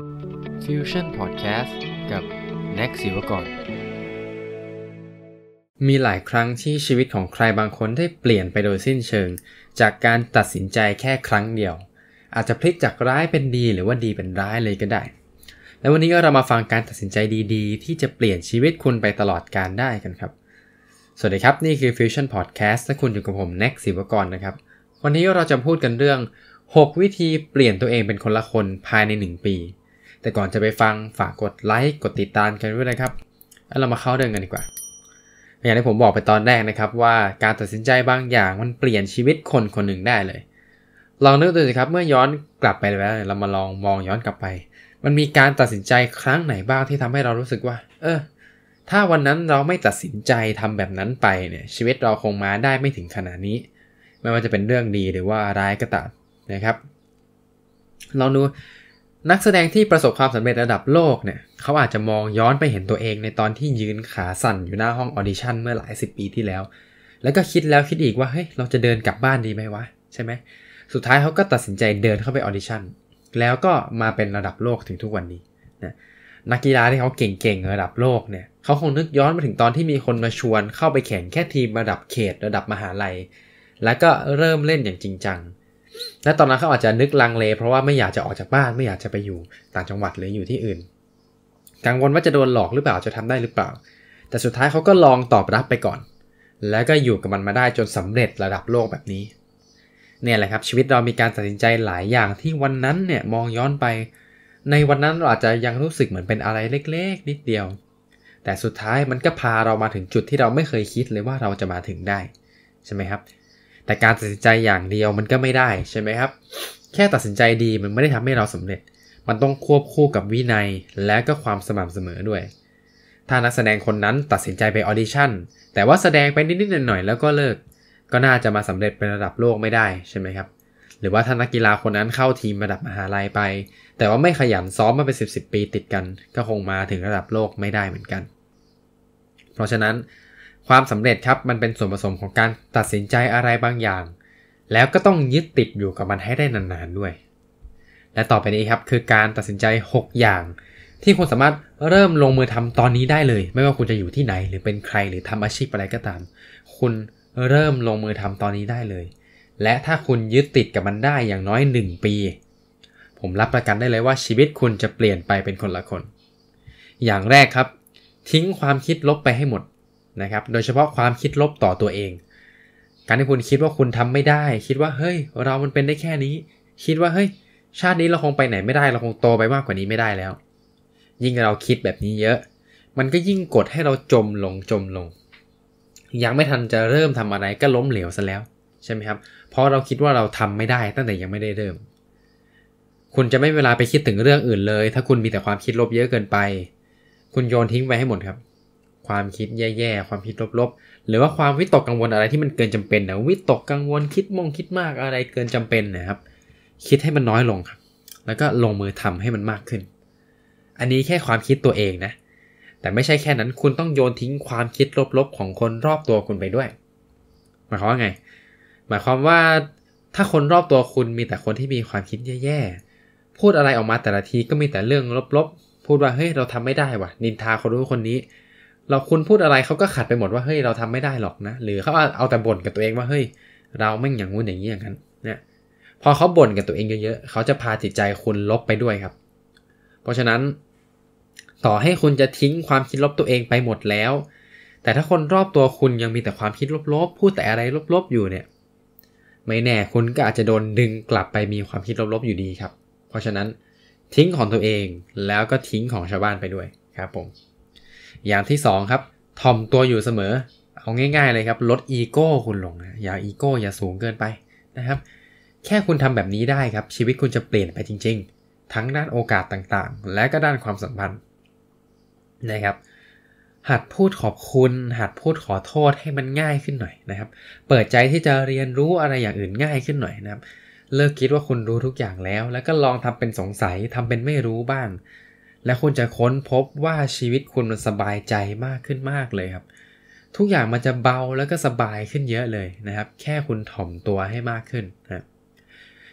Fusion Podcast กับแน็กศิวกรมีหลายครั้งที่ชีวิตของใครบางคนได้เปลี่ยนไปโดยสิ้นเชิงจากการตัดสินใจแค่ครั้งเดียวอาจจะพลิกจากร้ายเป็นดีหรือว่าดีเป็นร้ายเลยก็ได้และวันนี้ก็เรามาฟังการตัดสินใจดีๆที่จะเปลี่ยนชีวิตคุณไปตลอดกาลได้กันครับสวัสดีครับนี่คือ Fusion Podcast และคุณอยู่กับผมแน็กศิวกรนะครับวันนี้เราจะพูดกันเรื่อง6วิธีเปลี่ยนตัวเองเป็นคนละคนภายใน1ปีแต่ก่อนจะไปฟังฝากกดไลค์กดติดตามกันด้วยนะครับแล้วเรามาเข้าเรื่องกันดีกว่าอย่างที่ผมบอกไปตอนแรกนะครับว่าการตัดสินใจบางอย่างมันเปลี่ยนชีวิตคนคนหนึ่งได้เลยลองนึกดูสิครับเมื่อย้อนกลับไปแล้วเรามาลองมองย้อนกลับไปมันมีการตัดสินใจครั้งไหนบ้างที่ทำให้เรารู้สึกว่าถ้าวันนั้นเราไม่ตัดสินใจทำแบบนั้นไปเนี่ยชีวิตเราคงมาได้ไม่ถึงขนาดนี้ไม่ว่าจะเป็นเรื่องดีหรือว่าร้ายก็ตามนะครับลองดูนักแสดงที่ประสบความสำเร็จระดับโลกเนี่ยเขาอาจจะมองย้อนไปเห็นตัวเองในตอนที่ยืนขาสั่นอยู่หน้าห้องออดิชั่นเมื่อหลาย10 ปีที่แล้วแล้วก็คิดแล้วคิดอีกว่าเฮ้ยเราจะเดินกลับบ้านดีไหมวะใช่ไหมสุดท้ายเขาก็ตัดสินใจเดินเข้าไปออดิชั่นแล้วก็มาเป็นระดับโลกถึงทุกวันนี้นะนักกีฬาที่เขาเก่งๆระดับโลกเนี่ยเขาคงนึกย้อนไปถึงตอนที่มีคนมาชวนเข้าไปแข่งแค่ทีมระดับเขตระดับมหาลัยแล้วก็เริ่มเล่นอย่างจริงจังและตอนนั้นเขาอาจจะนึกลังเลเพราะว่าไม่อยากจะออกจากบ้านไม่อยากจะไปอยู่ต่างจังหวัดหรืออยู่ที่อื่นกังวลว่าจะโดนหลอกหรือเปล่าจะทำได้หรือเปล่าแต่สุดท้ายเขาก็ลองตอบรับไปก่อนแล้วก็อยู่กับมันมาได้จนสำเร็จระดับโลกแบบนี้เนี่ยแหละครับชีวิตเรามีการตัดสินใจหลายอย่างที่วันนั้นเนี่ยมองย้อนไปในวันนั้นเราอาจจะยังรู้สึกเหมือนเป็นอะไรเล็กๆนิดเดียวแต่สุดท้ายมันก็พาเรามาถึงจุดที่เราไม่เคยคิดเลยว่าเราจะมาถึงได้ใช่ไหมครับแต่การตัดสินใจอย่างเดียวมันก็ไม่ได้ใช่ไหมครับแค่ตัดสินใจดีมันไม่ได้ทำให้เราสำเร็จมันต้องควบคู่กับวินัยและก็ความสม่ำเสมอด้วยถ้านักแสดงคนนั้นตัดสินใจไปออดิชั่นแต่ว่าแสดงไปนิดๆหน่อยๆแล้วก็เลิกก็น่าจะมาสำเร็จเป็นระดับโลกไม่ได้ใช่ไหมครับหรือว่าถ้านักกีฬาคนนั้นเข้าทีมระดับมหาลัยไปแต่ว่าไม่ขยันซ้อมมาเป็น10 ปีติดกันก็คงมาถึงระดับโลกไม่ได้เหมือนกันเพราะฉะนั้นความสำเร็จครับมันเป็นส่วนผสมของการตัดสินใจอะไรบางอย่างแล้วก็ต้องยึดติดอยู่กับมันให้ได้นานๆด้วยและต่อไปนี้ครับคือการตัดสินใจ6อย่างที่คุณสามารถเริ่มลงมือทำตอนนี้ได้เลยไม่ว่าคุณจะอยู่ที่ไหนหรือเป็นใครหรือทำอาชีพอะไรก็ตามคุณเริ่มลงมือทำตอนนี้ได้เลยและถ้าคุณยึดติดกับมันได้อย่างน้อย1 ปีผมรับประกันได้เลยว่าชีวิตคุณจะเปลี่ยนไปเป็นคนละคนอย่างแรกครับทิ้งความคิดลบไปให้หมดนะครับโดยเฉพาะความคิดลบต่อตัวเองการที่คุณคิดว่าคุณทำไม่ได้คิดว่าเฮ้ยเรามันเป็นได้แค่นี้คิดว่าเฮ้ยชาตินี้เราคงไปไหนไม่ได้เราคงโตไปมากกว่านี้ไม่ได้แล้วยิ่งเราคิดแบบนี้เยอะมันก็ยิ่งกดให้เราจมลงยังไม่ทันจะเริ่มทำอะไรก็ล้มเหลวซะแล้วใช่ไหมครับเพราะเราคิดว่าเราทำไม่ได้ตั้งแต่ยังไม่ได้เริ่มคุณจะไม่มีเวลาไปคิดถึงเรื่องอื่นเลยถ้าคุณมีแต่ความคิดลบเยอะเกินไปคุณโยนทิ้งไปให้หมดครับความคิดแย่ๆความคิดลบๆหรือว่าความวิตกกังวลอะไรที่มันเกินจำเป็นนะวิตกกังวลคิดมากอะไรเกินจำเป็นนะครับคิดให้มันน้อยลงครับแล้วก็ลงมือทำให้มันมากขึ้นอันนี้แค่ความคิดตัวเองนะแต่ไม่ใช่แค่นั้นคุณต้องโยนทิ้งความคิดลบๆของคนรอบตัวคุณไปด้วยหมายความว่าไงหมายความว่าถ้าคนรอบตัวคุณมีแต่คนที่มีความคิดแย่ๆพูดอะไรออกมาแต่ละทีก็มีแต่เรื่องลบๆพูดว่าเฮ้ยเราทำไม่ได้ว่ะนินทาคนรู้คนนี้คุณพูดอะไรเขาก็ขัดไปหมดว่าเฮ้ยเราทำไม่ได้หรอกนะหรือเขาเอาแต่บ่นกับตัวเองว่าเฮ้ยเราแม่งอย่างงู้นอย่างนี้อย่างนั้นเนี่ยพอเขาบ่นกับตัวเองเยอะๆเขาจะพาจิตใจคุณลบไปด้วยครับเพราะฉะนั้นต่อให้คุณจะทิ้งความคิดลบตัวเองไปหมดแล้วแต่ถ้าคนรอบตัวคุณยังมีแต่ความคิดลบๆพูดแต่อะไรลบๆอยู่เนี่ยไม่แน่คุณก็อาจจะโดนดึงกลับไปมีความคิดลบๆอยู่ดีครับเพราะฉะนั้นทิ้งของตัวเองแล้วก็ทิ้งของชาวบ้านไปด้วยครับผมอย่างที่2ครับถ่อมตัวอยู่เสมอเอาง่ายๆเลยครับลดอีโก้คุณลงนะอย่าอีโก้อย่าสูงเกินไปนะครับแค่คุณทำแบบนี้ได้ครับชีวิตคุณจะเปลี่ยนไปจริงๆทั้งด้านโอกาสต่างๆและก็ด้านความสัมพันธ์นะครับหัดพูดขอบคุณหัดพูดขอโทษให้มันง่ายขึ้นหน่อยนะครับเปิดใจที่จะเรียนรู้อะไรอย่างอื่นง่ายขึ้นหน่อยนะครับเลิกคิดว่าคุณรู้ทุกอย่างแล้วก็ลองทำเป็นสงสัยทำเป็นไม่รู้บ้างและคุณจะค้นพบว่าชีวิตคุณมันสบายใจมากขึ้นมากเลยครับทุกอย่างมันจะเบาแล้วก็สบายขึ้นเยอะเลยนะครับแค่คุณถ่อมตัวให้มากขึ้นนะ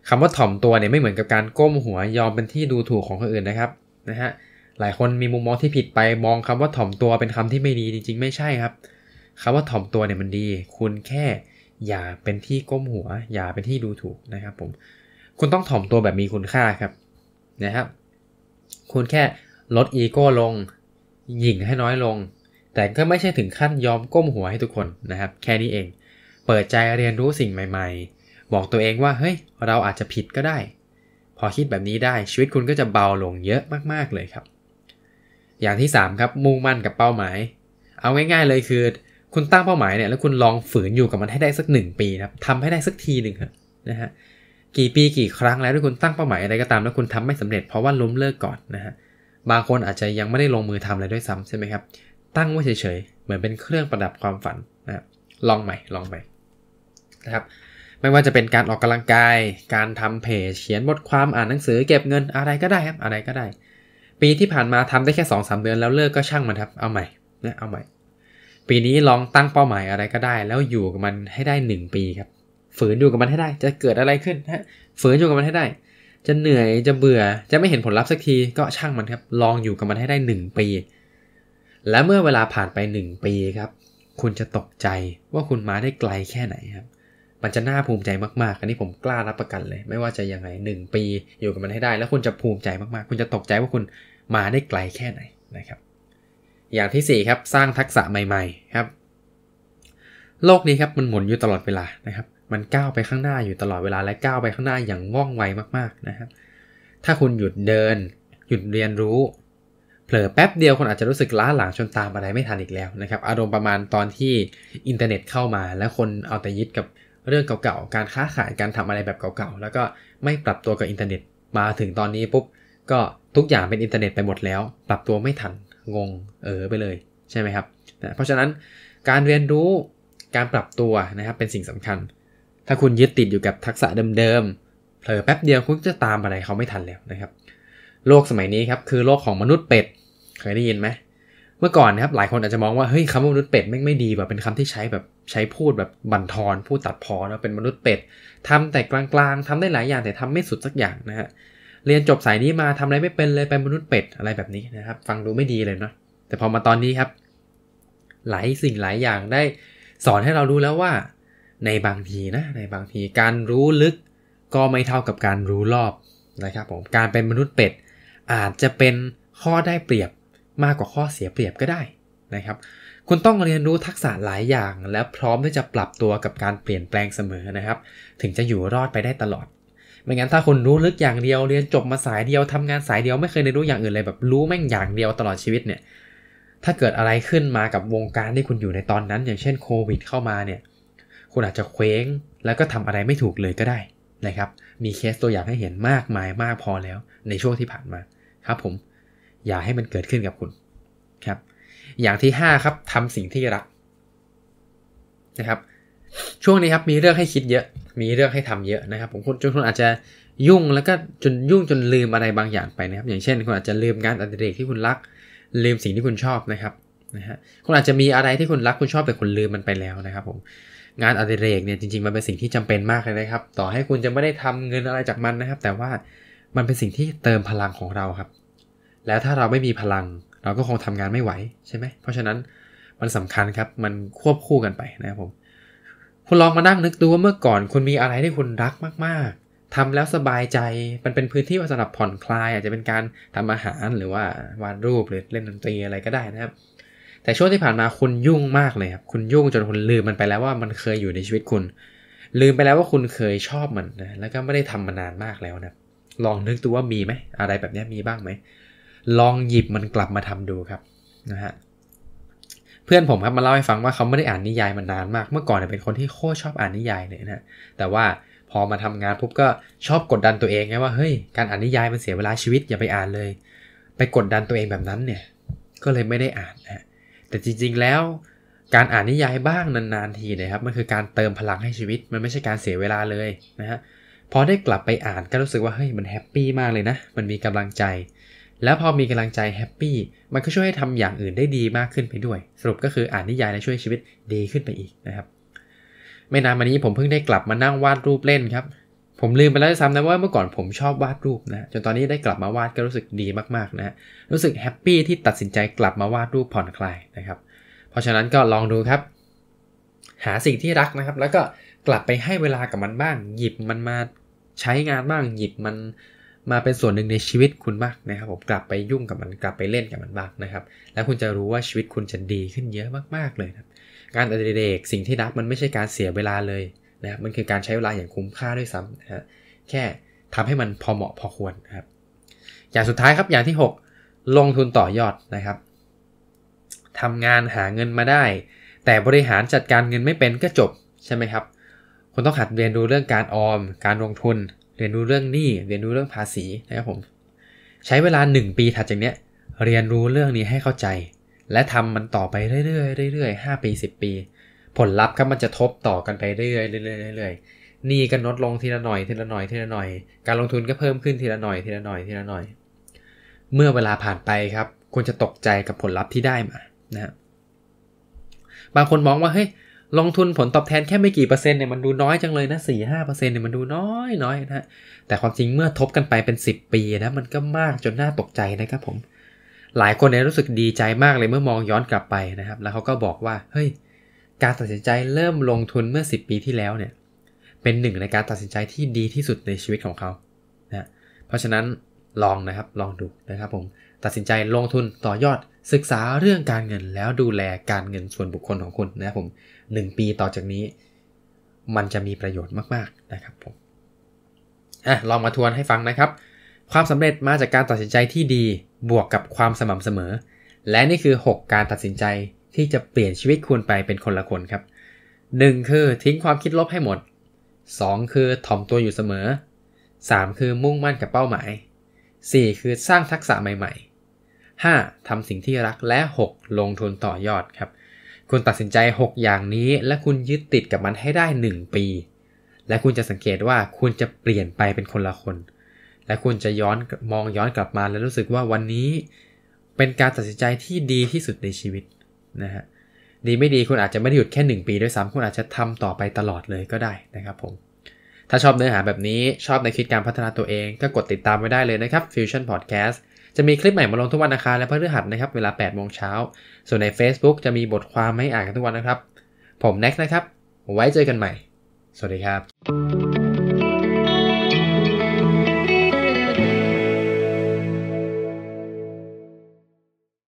คำว่าถ่อมตัวเนี่ยไม่เหมือนกับการก้มหัวยอมเป็นที่ดูถูกของคนอื่นนะครับนะฮะหลายคนมีมุมมองที่ผิดไปมองคำว่าถ่อมตัวเป็นคำที่ไม่ดีจริงๆไม่ใช่ครับคำว่าถ่อมตัวเนี่ยมันดีคุณแค่อย่าเป็นที่ก้มหัวอย่าเป็นที่ดูถูกนะครับผมคุณต้องถ่อมตัวแบบมีคุณค่าครับนะครับคุณแค่ลดอีโก้ลงหยิ่งให้น้อยลงแต่ก็ไม่ใช่ถึงขั้นยอมก้มหัวให้ทุกคนนะครับแค่นี้เองเปิดใจเรียนรู้สิ่งใหม่ๆบอกตัวเองว่าเฮ้ยเราอาจจะผิดก็ได้พอคิดแบบนี้ได้ชีวิตคุณก็จะเบาลงเยอะมากๆเลยครับอย่างที่3ครับมุ่งมั่นกับเป้าหมายเอาง่ายๆเลยคือคุณตั้งเป้าหมายเนี่ยแล้วคุณลองฝืนอยู่กับมันให้ได้สัก1ปีนะครับทำให้ได้สักทีหนึ่งครับนะฮะกี่ปีกี่ครั้งแล้วที่คุณตั้งเป้าหมายอะไรก็ตามแล้วคุณทำไม่สำเร็จเพราะว่าล้มเลิกก่อนนะฮะบางคนอาจจะยังไม่ได้ลงมือทำเลยด้วยซ้ำใช่ไหมครับตั้งไว้เฉยๆเหมือนเป็นเครื่องประดับความฝันนะครับลองใหม่นะครับไม่ว่าจะเป็นการออกกำลังกายการทำเพจเขียนบทความอ่านหนังสือเก็บเงินอะไรก็ได้ครับอะไรก็ได้ปีที่ผ่านมาทำได้แค่ 2-3 เดือนแล้วเลิกก็ช่างมันครับเอาใหม่นะเอาใหม่ปีนี้ลองตั้งเป้าหมายอะไรก็ได้แล้วอยู่กับมันให้ได้1ปีครับฝืนอยู่กับมันให้ได้จะเกิดอะไรขึ้นฮะฝืนอยู่กับมันให้ได้จะเหนื่อยจะเบื่อจะไม่เห็นผลลัพธ์สักทีก็ช่างมันครับลองอยู่กับมันให้ได้1ปีและเมื่อเวลาผ่านไป1ปีครับคุณจะตกใจว่าคุณมาได้ไกลแค่ไหนครับมันจะน่าภูมิใจมากๆอันนี้ผมกล้ารับประกันเลยไม่ว่าจะยังไง1ปีอยู่กับมันให้ได้แล้วคุณจะภูมิใจมากๆคุณจะตกใจว่าคุณมาได้ไกลแค่ไหนนะครับอย่างที่4ครับสร้างทักษะใหม่ๆครับโลกนี้ครับมันหมุนอยู่ตลอดเวลานะครับมันก้าวไปข้างหน้าอยู่ตลอดเวลาและก้าวไปข้างหน้าอย่างว่องไวมากๆนะครับถ้าคุณหยุดเดินหยุดเรียนรู้เผลอแป๊บเดียวคุณอาจจะรู้สึกล้าหลังจนตามอะไรไม่ทันอีกแล้วนะครับอารมณ์ประมาณตอนที่อินเทอร์เน็ตเข้ามาแล้วคนเอาแต่ยึดกับเรื่องเก่าๆการค้าขายการทำอะไรแบบเก่าๆแล้วก็ไม่ปรับตัวกับอินเทอร์เน็ตมาถึงตอนนี้ปุ๊บก็ทุกอย่างเป็นอินเทอร์เน็ตไปหมดแล้วปรับตัวไม่ทันงงไปเลยใช่ไหมครับเพราะฉะนั้นการเรียนรู้การปรับตัวนะครับเป็นสิ่งสำคัญถ้าคุณยึดติดอยู่กับทักษะเดิมๆเผลอแป๊บเดียวคุณจะตามอะไรเขาไม่ทันแล้วนะครับโลกสมัยนี้ครับคือโลกของมนุษย์เป็ดเคยได้ยินไหมเมื่อก่อนนะครับหลายคนอาจจะมองว่าเฮ้ยคำว่ามนุษย์เป็ดไม่ดีแบบเป็นคำที่ใช้พูดแบบบั่นทอนพูดตัดพ้อนะเป็นมนุษย์เป็ดทำแต่กลางๆทำได้หลายอย่างแต่ทำไม่สุดสักอย่างนะฮะเรียนจบสายนี้มาทำอะไรไม่เป็นเลยเป็นมนุษย์เป็ดอะไรแบบนี้นะครับฟังดูไม่ดีเลยเนาะแต่พอมาตอนนี้ครับหลายสิ่งหลายอย่างได้สอนให้เรารู้แล้วว่าในบางทีการรู้ลึกก็ไม่เท่ากับการรู้รอบนะครับผมการเป็นมนุษย์เป็ดอาจจะเป็นข้อได้เปรียบมากกว่าข้อเสียเปรียบก็ได้นะครับคุณต้องเรียนรู้ทักษะหลายอย่างและพร้อมที่จะปรับตัวกับการเปลี่ยนแปลงเสมอนะครับถึงจะอยู่รอดไปได้ตลอดไม่งั้นถ้าคุณรู้ลึกอย่างเดียวเรียนจบมาสายเดียวทำงานสายเดียวไม่เคยเรียนรู้อย่างอื่นเลยแบบรู้แม่งอย่างเดียวตลอดชีวิตเนี่ยถ้าเกิดอะไรขึ้นมากับวงการที่คุณอยู่ในตอนนั้นอย่างเช่นโควิดเข้ามาเนี่ยคุณอาจจะเคว้งแล้วก็ทำอะไรไม่ถูกเลยก็ได้นะครับมีเคสตัวอย่างให้เห็นมากมายมากพอแล้วในช่วงที่ผ่านมาครับผมอย่าให้มันเกิดขึ้นกับคุณครับอย่างที่5ครับทำสิ่งที่รักนะครับช่วงนี้ครับมีเรื่องให้คิดเยอะมีเรื่องให้ทำเยอะนะครับผมคุณอาจจะยุ่งแล้วก็จนลืมอะไรบางอย่างไปนะครับอย่างเช่นคุณอาจจะลืมงานอดิเรกที่คุณรักลืมสิ่งที่คุณชอบนะครับคุณอาจจะมีอะไรที่คุณรักคุณชอบแต่คุณลืมมันไปแล้วนะครับผมงานอดิเรกเนี่ยจริงๆมันเป็นสิ่งที่จำเป็นมากเลยนะครับต่อให้คุณจะไม่ได้ทำเงินอะไรจากมันนะครับแต่ว่ามันเป็นสิ่งที่เติมพลังของเราครับแล้วถ้าเราไม่มีพลังเราก็คงทำงานไม่ไหวใช่ไหมเพราะฉะนั้นมันสำคัญครับมันควบคู่กันไปนะครับผมคุณลองมานั่งนึกดูว่าเมื่อก่อนคุณมีอะไรที่คุณรักมากๆทำแล้วสบายใจมันเป็นพื้นที่สำหรับผ่อนคลายอาจจะเป็นการทำอาหารหรือว่าวาดรูปหรือเล่นดนตรีอะไรก็ได้นะครับแต่ช่วงที่ผ่านมาคุณยุ่งมากเลยครับคุณยุ่งจนคุณลืมมันไปแล้วว่ามันเคยอยู่ในชีวิตคุณลืมไปแล้วว่าคุณเคยชอบมันนะแล้วก็ไม่ได้ทำมานานมากแล้วนะลองนึกดูว่ามีไหมอะไรแบบนี้มีบ้างไหมลองหยิบมันกลับมาทำดูครับนะฮะเพื่อนผมครับมาเล่าให้ฟังว่าเขาไม่ได้อ่านนิยายมานานมากเมื่อก่อนเป็นคนที่โคตรชอบอ่านนิยายเลยนะแต่ว่าพอมาทำงานปุ๊บก็ชอบกดดันตัวเองไงว่าเฮ้ยการอ่านนิยายมันเสียเวลาชีวิตอย่าไปอ่านเลยไปกดดันตัวเองแบบนั้นเนี่ยก็เลยไม่ได้อ่านนะแต่จริงๆแล้วการอ่านนิยายบ้างนานๆทีนะครับมันคือการเติมพลังให้ชีวิตมันไม่ใช่การเสียเวลาเลยนะฮะพอได้กลับไปอ่านก็รู้สึกว่าเฮ้ยมันแฮปปี้มากเลยนะมันมีกำลังใจแล้วพอมีกำลังใจแฮปปี้มันก็ช่วยให้ทำอย่างอื่นได้ดีมากขึ้นไปด้วยสรุปก็คืออ่านนิยายและช่วยชีวิตดีขึ้นไปอีกนะครับไม่นานมานี้ผมเพิ่งได้กลับมานั่งวาดรูปเล่นครับผมลืมไปแล้วซ้ำนะว่าเมื่อก่อนผมชอบวาดรูปนะจนตอนนี้ได้กลับมาวาดก็รู้สึกดีมากๆนะรู้สึกแฮปปี้ที่ตัดสินใจกลับมาวาดรูปผ่อนคลายนะครับเพราะฉะนั้นก็ลองดูครับหาสิ่งที่รักนะครับแล้วก็กลับไปให้เวลากับมันบ้างหยิบมันมาใช้งานบ้างหยิบมันมาเป็นส่วนหนึ่งในชีวิตคุณบ้างนะครับผมกลับไปยุ่งกับมันกลับไปเล่นกับมันบ้างนะครับแล้วคุณจะรู้ว่าชีวิตคุณจะดีขึ้นเยอะมากๆเลยครับงานอดิเรกสิ่งที่รักมันไม่ใช่การเสียเวลาเลยนะครับมันคือการใช้เวลาอย่างคุ้มค่าด้วยซ้ำนะฮะแค่ทำให้มันพอเหมาะพอควรนะครับอย่างสุดท้ายครับอย่างที่6ลงทุนต่อยอดนะครับทำงานหาเงินมาได้แต่บริหารจัดการเงินไม่เป็นก็จบใช่ไหมครับคุณต้องหัดเรียนรู้เรื่องการออมการลงทุนเรียนรู้เรื่องหนี้เรียนรู้เรื่องภาษีนะครับผมใช้เวลา1 ปีถัดจากเนี้ยเรียนรู้เรื่องนี้ให้เข้าใจและทำมันต่อไปเรื่อยๆเรื่อยๆ5 ปี10 ปีผลลัพธ์ครับมันจะทบต่อกันไปเรื่อยๆเรื่อยๆเรื่อยๆหนี้ก็ลดลงทีละหน่อยทีละหน่อยทีละหน่อยการลงทุนก็เพิ่มขึ้นทีละหน่อยทีละหน่อยทีละหน่อยเมื่อเวลาผ่านไปครับคุณจะตกใจกับผลลัพธ์ที่ได้มานะบางคนมองว่าเฮ้ยลงทุนผลตอบแทนแค่ไม่กี่เปอร์เซ็นต์เนี่ยมันดูน้อยจังเลยนะ 4-5% เนี่ยมันดูน้อยนะแต่ความจริงเมื่อทบกันไปเป็น10 ปีนะมันก็มากจนน่าตกใจนะครับผมหลายคนเนี่ยรู้สึกดีใจมากเลยเมื่อมองย้อนกลับไปนะครับแล้วเขาก็บอกว่าเฮ้ยการตัดสินใจเริ่มลงทุนเมื่อ10 ปีที่แล้วเนี่ยเป็นหนึ่งในการตัดสินใจที่ดีที่สุดในชีวิตของเขานะเพราะฉะนั้นลองนะครับลองดูนะครับผมตัดสินใจลงทุนต่อยอดศึกษาเรื่องการเงินแล้วดูแลการเงินส่วนบุคคลของคุณนะครับผม1 ปีต่อจากนี้มันจะมีประโยชน์มากๆนะครับผมลองมาทวนให้ฟังนะครับความสำเร็จมาจากการตัดสินใจที่ดีบวกกับความสม่ำเสมอและนี่คือ6การตัดสินใจที่จะเปลี่ยนชีวิตคุณไปเป็นคนละคนครับ1คือทิ้งความคิดลบให้หมด2คือถ่อมตัวอยู่เสมอ3คือมุ่งมั่นกับเป้าหมาย4คือสร้างทักษะใหม่ๆ5ทำสิ่งที่รักและ6ลงทุนต่อยอดครับคุณตัดสินใจ6อย่างนี้และคุณยึดติดกับมันให้ได้1 ปีและคุณจะสังเกตว่าคุณจะเปลี่ยนไปเป็นคนละคนและคุณจะมองย้อนกลับมาแล้วรู้สึกว่าวันนี้เป็นการตัดสินใจที่ดีที่สุดในชีวิตนะฮะดีไม่ดีคุณอาจจะไม่ได้หยุดแค่1 ปีด้วยซ้ำคุณอาจจะทำต่อไปตลอดเลยก็ได้นะครับผมถ้าชอบเนื้อหาแบบนี้ชอบในคิดการพัฒนาตัวเองก็กดติดตามไว้ได้เลยนะครับ Fusion Podcast จะมีคลิปใหม่มาลงทุกวันอังคารและพฤหัสนะครับเวลา 8 โมงเช้าส่วนใน Facebook จะมีบทความให้อ่านกันทุกวันนะครับผมแน็กนะครับไว้เจอกันใหม่สวัสดีครับ